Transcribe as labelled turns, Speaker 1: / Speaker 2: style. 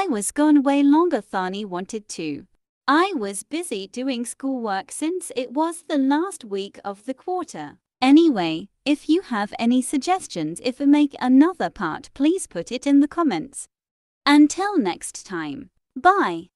Speaker 1: I was gone way longer than I wanted to. I was busy doing schoolwork since it was the last week of the quarter. Anyway, if you have any suggestions if I make another part, please put it in the comments. Until next time. Bye.